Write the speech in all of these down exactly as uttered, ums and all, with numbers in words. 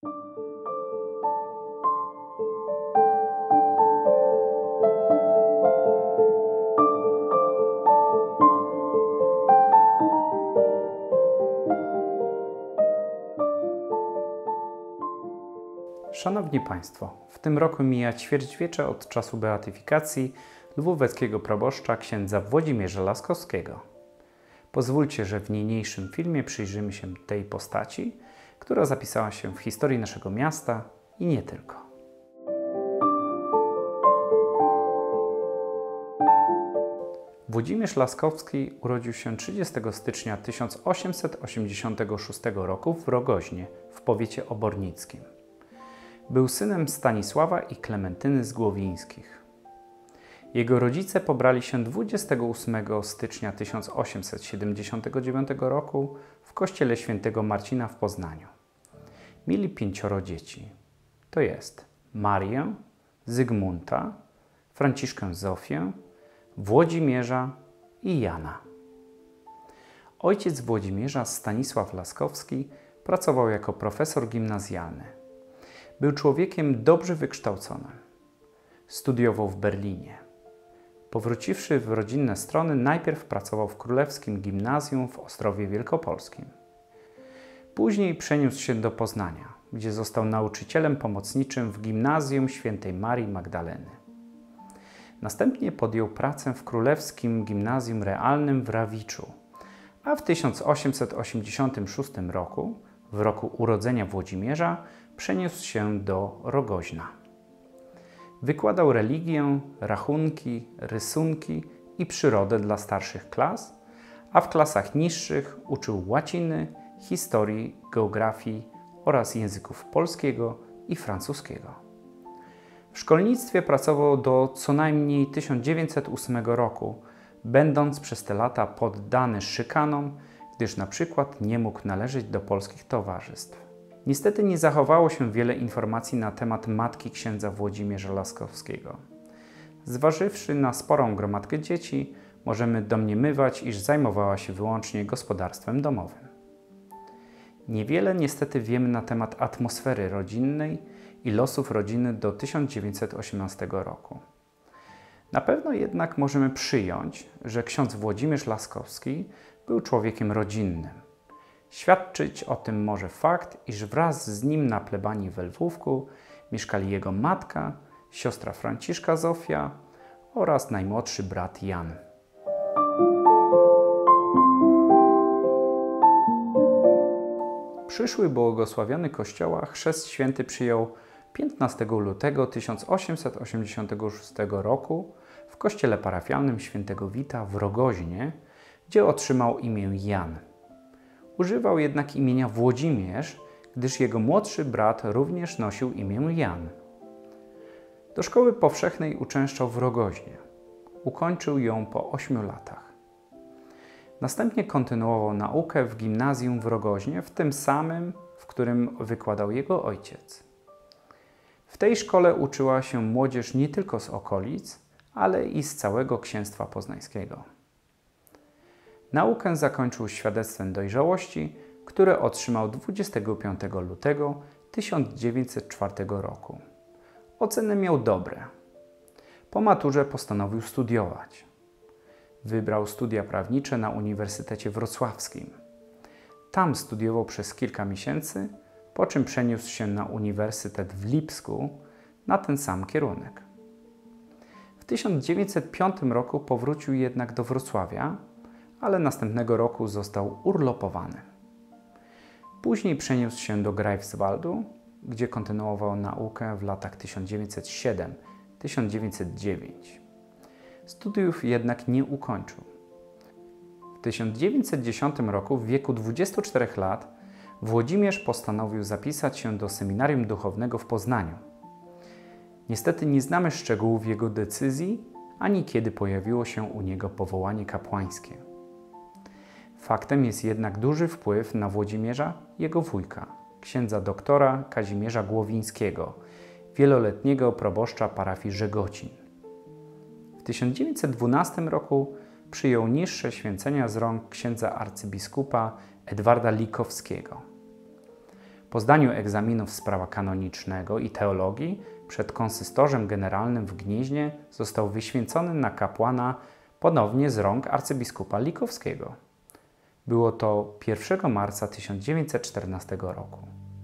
Szanowni Państwo, w tym roku mija ćwierćwiecze od czasu beatyfikacji lwóweckiego proboszcza księdza Włodzimierza Laskowskiego. Pozwólcie, że w niniejszym filmie przyjrzymy się tej postaci, która zapisała się w historii naszego miasta i nie tylko. Włodzimierz Laskowski urodził się trzydziestego stycznia tysiąc osiemset osiemdziesiątego szóstego roku w Rogoźnie w powiecie obornickim. Był synem Stanisława i Klementyny z Głowińskich. Jego rodzice pobrali się dwudziestego ósmego stycznia tysiąc osiemset siedemdziesiątego dziewiątego roku w kościele świętego Marcina w Poznaniu. Mieli pięcioro dzieci, to jest Marię, Zygmunta, Franciszkę Zofię, Włodzimierza i Jana. Ojciec Włodzimierza, Stanisław Laskowski, pracował jako profesor gimnazjalny. Był człowiekiem dobrze wykształconym. Studiował w Berlinie. Powróciwszy w rodzinne strony, najpierw pracował w Królewskim Gimnazjum w Ostrowie Wielkopolskim. Później przeniósł się do Poznania, gdzie został nauczycielem pomocniczym w Gimnazjum Świętej Marii Magdaleny. Następnie podjął pracę w Królewskim Gimnazjum Realnym w Rawiczu, a w tysiąc osiemset osiemdziesiątym szóstym roku, w roku urodzenia Włodzimierza, przeniósł się do Rogoźna. Wykładał religię, rachunki, rysunki i przyrodę dla starszych klas, a w klasach niższych uczył łaciny, historii, geografii oraz języków polskiego i francuskiego. W szkolnictwie pracował do co najmniej tysiąc dziewięćset ósmego roku, będąc przez te lata poddany szykanom, gdyż na przykład nie mógł należeć do polskich towarzystw. Niestety nie zachowało się wiele informacji na temat matki księdza Włodzimierza Laskowskiego. Zważywszy na sporą gromadkę dzieci, możemy domniemywać, iż zajmowała się wyłącznie gospodarstwem domowym. Niewiele niestety wiemy na temat atmosfery rodzinnej i losów rodziny do tysiąc dziewięćset osiemnastego roku. Na pewno jednak możemy przyjąć, że ksiądz Włodzimierz Laskowski był człowiekiem rodzinnym. Świadczyć o tym może fakt, iż wraz z nim na plebanii we Lwówku mieszkali jego matka, siostra Franciszka Zofia oraz najmłodszy brat Jan. Przyszły błogosławiony Kościoła chrzest święty przyjął piętnastego lutego tysiąc osiemset osiemdziesiątego szóstego roku w kościele parafialnym świętego Wita w Rogoźnie, gdzie otrzymał imię Jan. Używał jednak imienia Włodzimierz, gdyż jego młodszy brat również nosił imię Jan. Do szkoły powszechnej uczęszczał w Rogoźnie. Ukończył ją po ośmiu latach. Następnie kontynuował naukę w gimnazjum w Rogoźnie, w tym samym, w którym wykładał jego ojciec. W tej szkole uczyła się młodzież nie tylko z okolic, ale i z całego księstwa poznańskiego. Naukę zakończył świadectwem dojrzałości, które otrzymał dwudziestego piątego lutego tysiąc dziewięćset czwartego roku. Oceny miał dobre. Po maturze postanowił studiować. Wybrał studia prawnicze na Uniwersytecie Wrocławskim. Tam studiował przez kilka miesięcy, po czym przeniósł się na Uniwersytet w Lipsku na ten sam kierunek. W tysiąc dziewięćset piątym roku powrócił jednak do Wrocławia, ale następnego roku został urlopowany. Później przeniósł się do Greifswaldu, gdzie kontynuował naukę w latach tysiąc dziewięćset siódmym do tysiąc dziewięćset dziewiątego. Studiów jednak nie ukończył. W tysiąc dziewięćset dziesiątym roku w wieku dwudziestu czterech lat Włodzimierz postanowił zapisać się do seminarium duchownego w Poznaniu. Niestety nie znamy szczegółów jego decyzji, ani kiedy pojawiło się u niego powołanie kapłańskie. Faktem jest jednak duży wpływ na Włodzimierza jego wujka, księdza doktora Kazimierza Głowińskiego, wieloletniego proboszcza parafii Żegocin. W tysiąc dziewięćset dwunastym roku przyjął niższe święcenia z rąk księdza arcybiskupa Edwarda Likowskiego. Po zdaniu egzaminów z prawa kanonicznego i teologii przed konsystorzem generalnym w Gnieźnie został wyświęcony na kapłana ponownie z rąk arcybiskupa Likowskiego. Było to pierwszego marca tysiąc dziewięćset czternastego roku.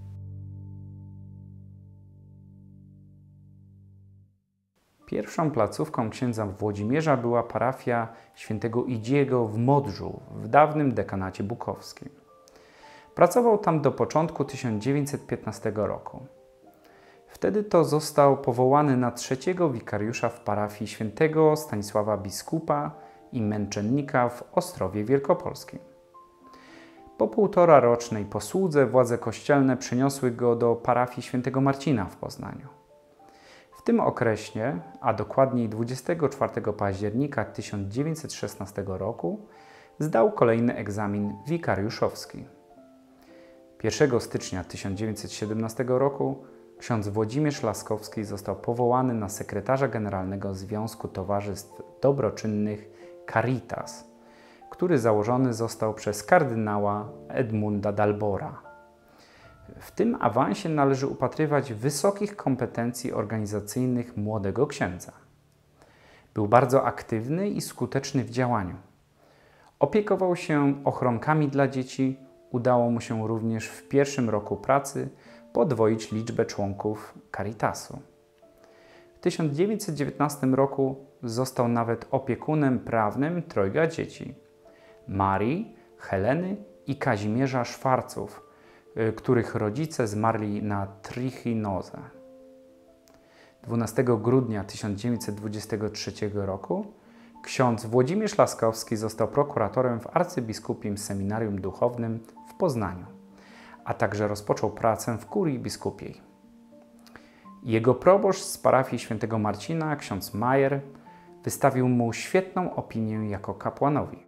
Pierwszą placówką księdza Włodzimierza była parafia świętego Idziego w Modrzu w dawnym dekanacie bukowskim. Pracował tam do początku tysiąc dziewięćset piętnastego roku. Wtedy to został powołany na trzeciego wikariusza w parafii świętego Stanisława Biskupa i Męczennika w Ostrowie Wielkopolskim. Po półtora rocznej posłudze władze kościelne przeniosły go do parafii świętego Marcina w Poznaniu. W tym okresie, a dokładniej dwudziestego czwartego października tysiąc dziewięćset szesnastego roku, zdał kolejny egzamin wikariuszowski. pierwszego stycznia tysiąc dziewięćset siedemnastego roku ksiądz Włodzimierz Laskowski został powołany na sekretarza generalnego Związku Towarzystw Dobroczynnych Caritas, który założony został przez kardynała Edmunda Dalbora. W tym awansie należy upatrywać wysokich kompetencji organizacyjnych młodego księdza. Był bardzo aktywny i skuteczny w działaniu. Opiekował się ochronkami dla dzieci. Udało mu się również w pierwszym roku pracy podwoić liczbę członków Caritasu. W tysiąc dziewięćset dziewiętnastym roku został nawet opiekunem prawnym trojga dzieci: Marii, Heleny i Kazimierza Szwarców, których rodzice zmarli na trichinozę. dwunastego grudnia tysiąc dziewięćset dwudziestego trzeciego roku ksiądz Włodzimierz Laskowski został prokuratorem w arcybiskupim seminarium duchownym w Poznaniu, a także rozpoczął pracę w kurii biskupiej. Jego proboszcz z parafii świętego Marcina, ksiądz Majer, wystawił mu świetną opinię jako kapłanowi.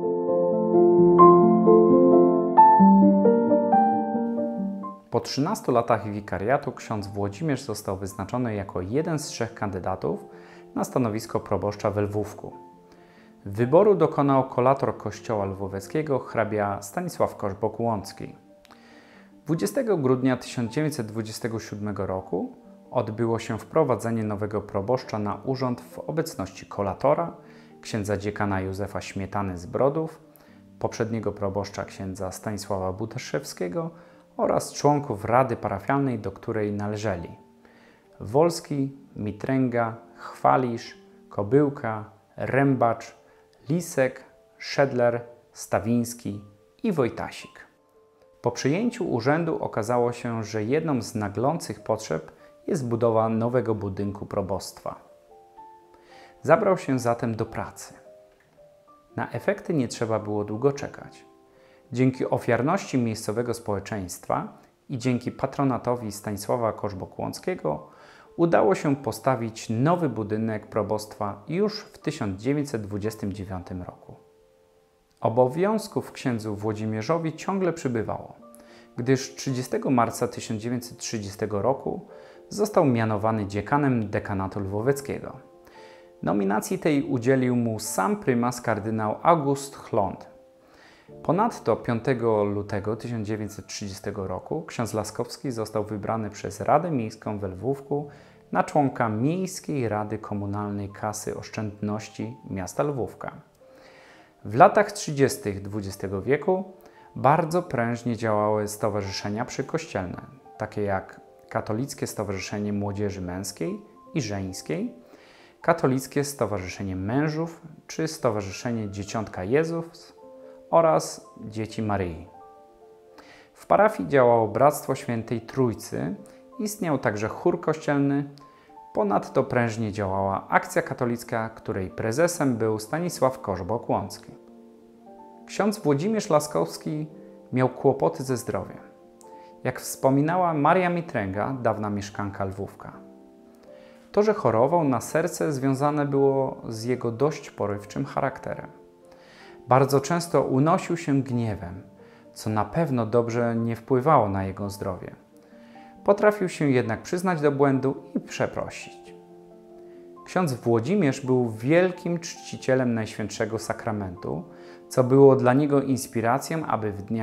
Po trzynastu latach wikariatu ksiądz Włodzimierz został wyznaczony jako jeden z trzech kandydatów na stanowisko proboszcza we Lwówku. Wyboru dokonał kolator kościoła lwóweckiego hrabia Stanisław Koszbok-Łącki. dwudziestego grudnia tysiąc dziewięćset dwudziestego siódmego roku odbyło się wprowadzenie nowego proboszcza na urząd w obecności kolatora, księdza dziekana Józefa Śmietany z Brodów, poprzedniego proboszcza księdza Stanisława Butaszewskiego oraz członków rady parafialnej, do której należeli Wolski, Mitręga, Chwalisz, Kobyłka, Rębacz, Lisek, Szedler, Stawiński i Wojtasik. Po przyjęciu urzędu okazało się, że jedną z naglących potrzeb jest budowa nowego budynku probostwa. Zabrał się zatem do pracy. Na efekty nie trzeba było długo czekać. Dzięki ofiarności miejscowego społeczeństwa i dzięki patronatowi Stanisława Koszbok-Łąckiego udało się postawić nowy budynek probostwa już w tysiąc dziewięćset dwudziestym dziewiątym roku. Obowiązków księdzu Włodzimierzowi ciągle przybywało, gdyż trzydziestego marca tysiąc dziewięćset trzydziestego roku został mianowany dziekanem dekanatu lwóweckiego. Nominacji tej udzielił mu sam prymas kardynał August Chlond. Ponadto piątego lutego tysiąc dziewięćset trzydziestego roku ksiądz Laskowski został wybrany przez Radę Miejską we Lwówku na członka Miejskiej Rady Komunalnej Kasy Oszczędności miasta Lwówka. W latach trzydziestych dwudziestego wieku bardzo prężnie działały stowarzyszenia przykościelne, takie jak Katolickie Stowarzyszenie Młodzieży Męskiej i Żeńskiej, Katolickie Stowarzyszenie Mężów czy Stowarzyszenie Dzieciątka Jezus oraz Dzieci Maryi. W parafii działało Bractwo Świętej Trójcy, istniał także chór kościelny, ponadto prężnie działała Akcja Katolicka, której prezesem był Stanisław Koszbok-Łącki. Ksiądz Włodzimierz Laskowski miał kłopoty ze zdrowiem, jak wspominała Maria Mitręga, dawna mieszkanka Lwówka. To, że chorował na serce, związane było z jego dość porywczym charakterem. Bardzo często unosił się gniewem, co na pewno dobrze nie wpływało na jego zdrowie. Potrafił się jednak przyznać do błędu i przeprosić. Ksiądz Włodzimierz był wielkim czcicielem Najświętszego Sakramentu, co było dla niego inspiracją, aby w dniach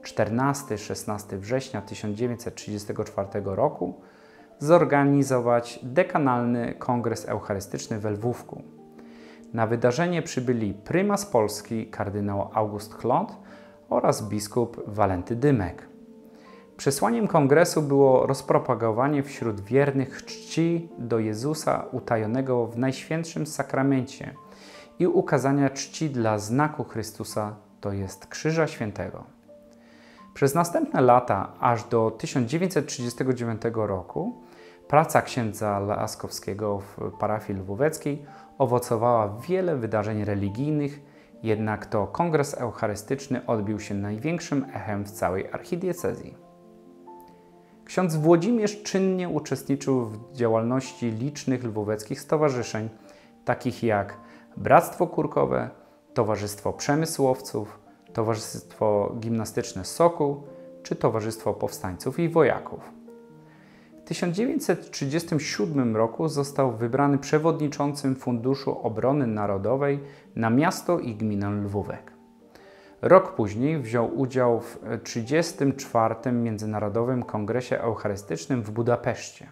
czternastego do szesnastego września tysiąc dziewięćset trzydziestego czwartego roku zorganizować dekanalny kongres eucharystyczny we Lwówku. Na wydarzenie przybyli prymas Polski kardynał August Chlot oraz biskup Walenty Dymek. Przesłaniem kongresu było rozpropagowanie wśród wiernych czci do Jezusa utajonego w Najświętszym Sakramencie i ukazania czci dla znaku Chrystusa, to jest Krzyża Świętego. Przez następne lata, aż do tysiąc dziewięćset trzydziestego dziewiątego roku, praca księdza Laskowskiego w parafii lwóweckiej owocowała w wiele wydarzeń religijnych, jednak to kongres eucharystyczny odbił się największym echem w całej archidiecezji. Ksiądz Włodzimierz czynnie uczestniczył w działalności licznych lwóweckich stowarzyszeń, takich jak Bractwo Kurkowe, Towarzystwo Przemysłowców, Towarzystwo Gimnastyczne Sokół czy Towarzystwo Powstańców i Wojaków. W tysiąc dziewięćset trzydziestym siódmym roku został wybrany przewodniczącym Funduszu Obrony Narodowej na miasto i gminę Lwówek. Rok później wziął udział w trzydziestym czwartym Międzynarodowym Kongresie Eucharystycznym w Budapeszcie.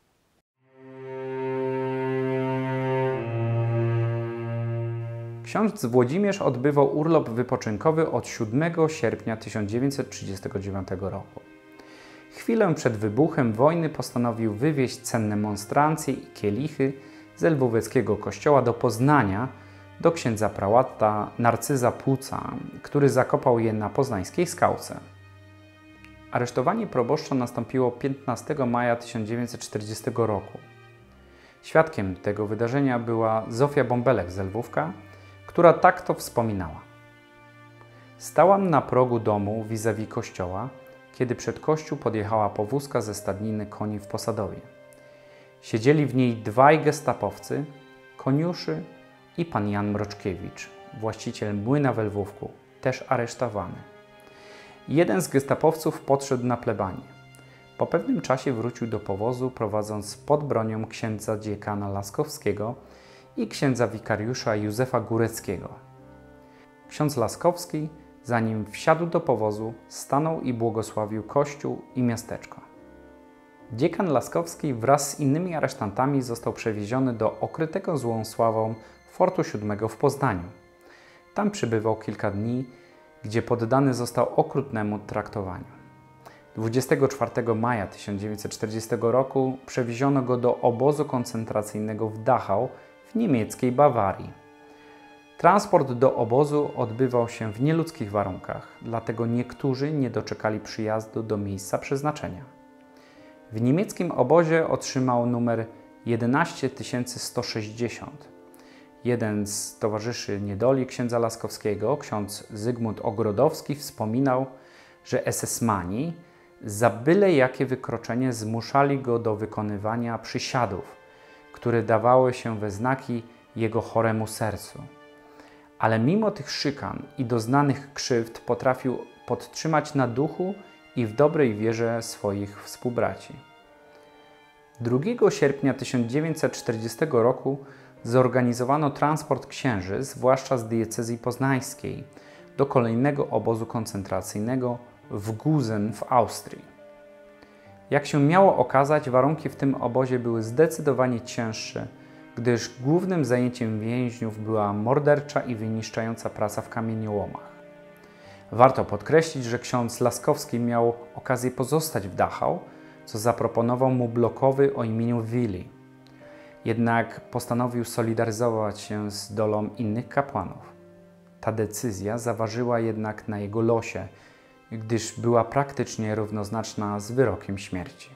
Ksiądz Włodzimierz odbywał urlop wypoczynkowy od siódmego sierpnia tysiąc dziewięćset trzydziestego dziewiątego roku. Chwilę przed wybuchem wojny postanowił wywieźć cenne monstrancje i kielichy z lwóweckiego kościoła do Poznania, do księdza prałata Narcyza Płuca, który zakopał je na poznańskiej skałce. Aresztowanie proboszcza nastąpiło piętnastego maja tysiąc dziewięćset czterdziestego roku. Świadkiem tego wydarzenia była Zofia Bąbelek z Lwówka, która tak to wspominała. Stałam na progu domu vis-a-vis kościoła, kiedy przed kościół podjechała powózka ze stadniny koni w Posadowie. Siedzieli w niej dwaj gestapowcy, koniuszy i pan Jan Mroczkiewicz, właściciel młyna we Lwówku, też aresztowany. Jeden z gestapowców podszedł na plebanię. Po pewnym czasie wrócił do powozu, prowadząc pod bronią księdza dziekana Laskowskiego i księdza wikariusza Józefa Góreckiego. Ksiądz Laskowski, zanim wsiadł do powozu, stanął i błogosławił kościół i miasteczko. Dziekan Laskowski wraz z innymi aresztantami został przewieziony do okrytego złą sławą Fortu siódmego w Poznaniu. Tam przybywał kilka dni, gdzie poddany został okrutnemu traktowaniu. dwudziestego czwartego maja tysiąc dziewięćset czterdziestego roku przewieziono go do obozu koncentracyjnego w Dachau w niemieckiej Bawarii. Transport do obozu odbywał się w nieludzkich warunkach, dlatego niektórzy nie doczekali przyjazdu do miejsca przeznaczenia. W niemieckim obozie otrzymał numer jedenaście tysięcy sto sześćdziesiąt. Jeden z towarzyszy niedoli księdza Laskowskiego, ksiądz Zygmunt Ogrodowski, wspominał, że esesmani za byle jakie wykroczenie zmuszali go do wykonywania przysiadów, które dawały się we znaki jego choremu sercu. Ale mimo tych szykan i doznanych krzywd potrafił podtrzymać na duchu i w dobrej wierze swoich współbraci. drugiego sierpnia tysiąc dziewięćset czterdziestego roku zorganizowano transport księży, zwłaszcza z diecezji poznańskiej, do kolejnego obozu koncentracyjnego w Gusen w Austrii. Jak się miało okazać, warunki w tym obozie były zdecydowanie cięższe, gdyż głównym zajęciem więźniów była mordercza i wyniszczająca praca w kamieniołomach. Warto podkreślić, że ksiądz Laskowski miał okazję pozostać w Dachau, co zaproponował mu blokowy o imieniu Willi. Jednak postanowił solidaryzować się z dolą innych kapłanów. Ta decyzja zaważyła jednak na jego losie, gdyż była praktycznie równoznaczna z wyrokiem śmierci.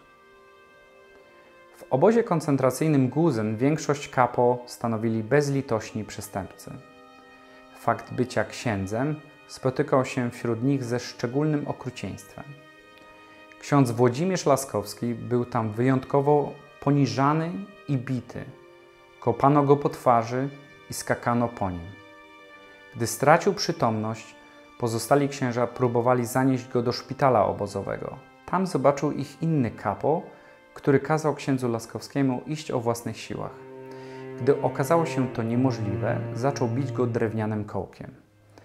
W obozie koncentracyjnym Gusen większość kapo stanowili bezlitośni przestępcy. Fakt bycia księdzem spotykał się wśród nich ze szczególnym okrucieństwem. Ksiądz Włodzimierz Laskowski był tam wyjątkowo poniżany i bity. Kopano go po twarzy i skakano po nim. Gdy stracił przytomność, pozostali księża próbowali zanieść go do szpitala obozowego. Tam zobaczył ich inny kapo, który kazał księdzu Laskowskiemu iść o własnych siłach. Gdy okazało się to niemożliwe, zaczął bić go drewnianym kołkiem.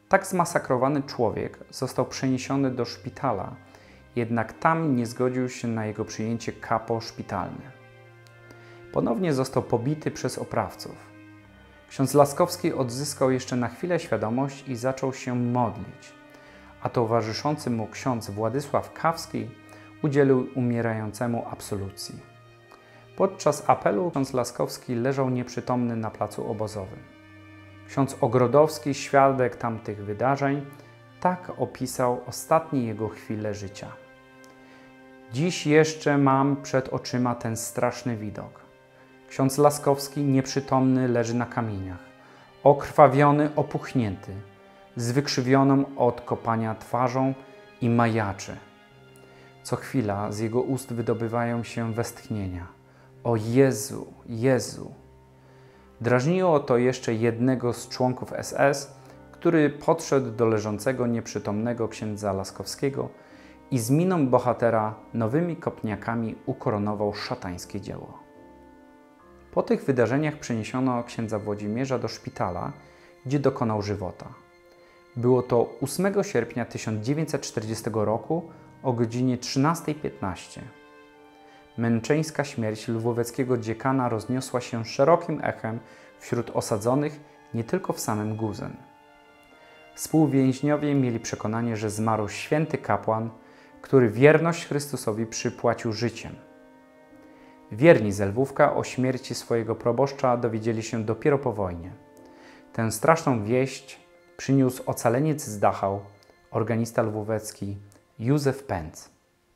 Tak zmasakrowany człowiek został przeniesiony do szpitala, jednak tam nie zgodził się na jego przyjęcie kapo szpitalny. Ponownie został pobity przez oprawców. Ksiądz Laskowski odzyskał jeszcze na chwilę świadomość i zaczął się modlić, a towarzyszący mu ksiądz Władysław Kawski udzielił umierającemu absolucji. Podczas apelu ksiądz Laskowski leżał nieprzytomny na placu obozowym. Ksiądz Ogrodowski, świadek tamtych wydarzeń, tak opisał ostatnie jego chwile życia. Dziś jeszcze mam przed oczyma ten straszny widok. Ksiądz Laskowski nieprzytomny leży na kamieniach, okrwawiony, opuchnięty, z wykrzywioną od kopania twarzą i majaczy. Co chwila z jego ust wydobywają się westchnienia. O Jezu, Jezu! Drażniło to jeszcze jednego z członków S S, który podszedł do leżącego nieprzytomnego księdza Laskowskiego i z miną bohatera nowymi kopniakami ukoronował szatańskie dzieło. Po tych wydarzeniach przeniesiono księdza Włodzimierza do szpitala, gdzie dokonał żywota. Było to ósmego sierpnia tysiąc dziewięćset czterdziestego roku o godzinie trzynastej piętnaście. Męczeńska śmierć lwóweckiego dziekana rozniosła się szerokim echem wśród osadzonych nie tylko w samym Guzen. Współwięźniowie mieli przekonanie, że zmarł święty kapłan, który wierność Chrystusowi przypłacił życiem. Wierni z Lwówka o śmierci swojego proboszcza dowiedzieli się dopiero po wojnie. Tę straszną wieść przyniósł ocaleniec z Dachau, organista lwówecki Józef Pęc.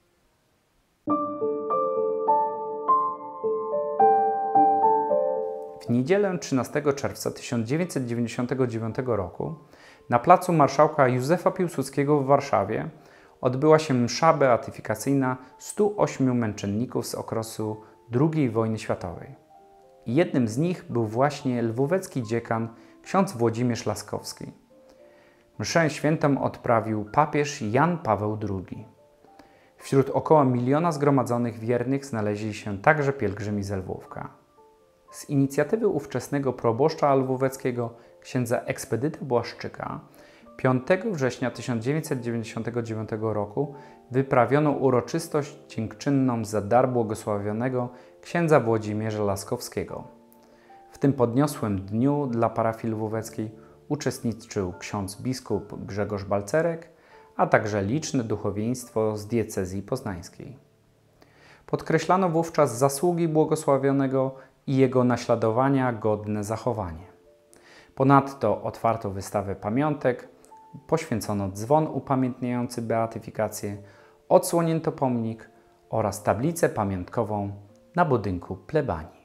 W niedzielę trzynastego czerwca tysiąc dziewięćset dziewięćdziesiątego dziewiątego roku na placu marszałka Józefa Piłsudskiego w Warszawie odbyła się msza beatyfikacyjna stu ośmiu męczenników z okresu drugiej wojny światowej. Jednym z nich był właśnie lwówecki dziekan ksiądz Włodzimierz Laskowski. Mszę świętą odprawił papież Jan Paweł drugi. Wśród około miliona zgromadzonych wiernych znaleźli się także pielgrzymi z Lwówka. Z inicjatywy ówczesnego proboszcza lwóweckiego księdza Ekspedyta Błaszczyka piątego września tysiąc dziewięćset dziewięćdziesiątego dziewiątego roku wyprawiono uroczystość dziękczynną za dar błogosławionego księdza Włodzimierza Laskowskiego. W tym podniosłym dniu dla parafii lwóweckiej uczestniczył ksiądz biskup Grzegorz Balcerek, a także liczne duchowieństwo z diecezji poznańskiej. Podkreślano wówczas zasługi błogosławionego i jego naśladowania godne zachowanie. Ponadto otwarto wystawę pamiątek, poświęcono dzwon upamiętniający beatyfikację, odsłonięto pomnik oraz tablicę pamiątkową na budynku plebanii.